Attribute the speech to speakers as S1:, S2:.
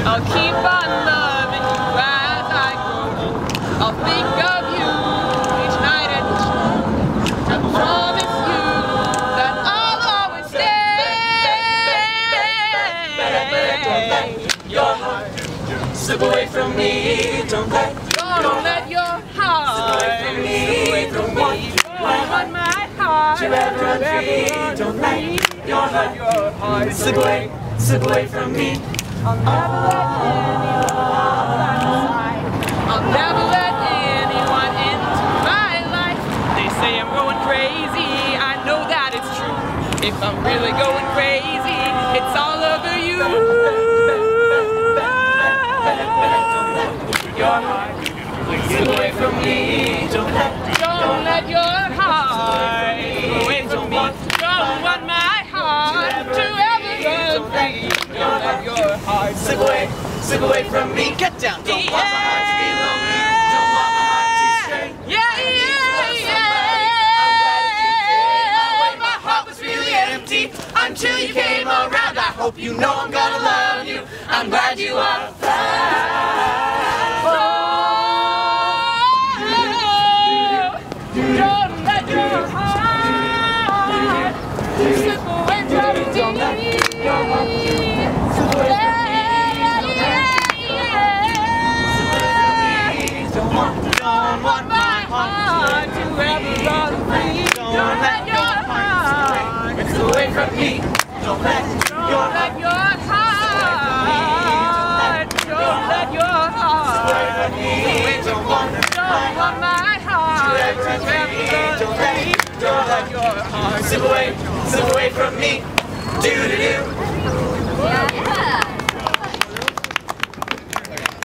S1: I'll keep on loving you as I grow. I'll think of you each night and each morning. I promise you that I'll always stay.
S2: Your heart slip away from me. Don't let
S1: your heart slip away from me. Don't want my heart
S2: to ever be. Don't let your heart slip away from me.
S1: I'll never let anyone into my life. They say I'm going crazy, I know that it's true. If I'm really going crazy, it's all over you.
S2: Your heart slip away from me. Don't
S1: let your heart slip away from me. Don't want my heart to ever go free. Don't let your heart
S2: slip away from me. Get down. Don't want my heart to be lonely. Don't want my heart to stray.
S1: Yeah.
S2: My heart was really empty until you came around. I hope you know I'm gonna love you. I'm glad you are found.
S1: Don't let your heart slip away from me. Don't want my heart to ever run free. Don't let your heart
S2: slip away from me. Don't let your
S1: heart. Don't let your heart
S2: slip away from me. Don't want
S1: my heart to ever run free. Don't let your heart
S2: slip away from me. Do do do.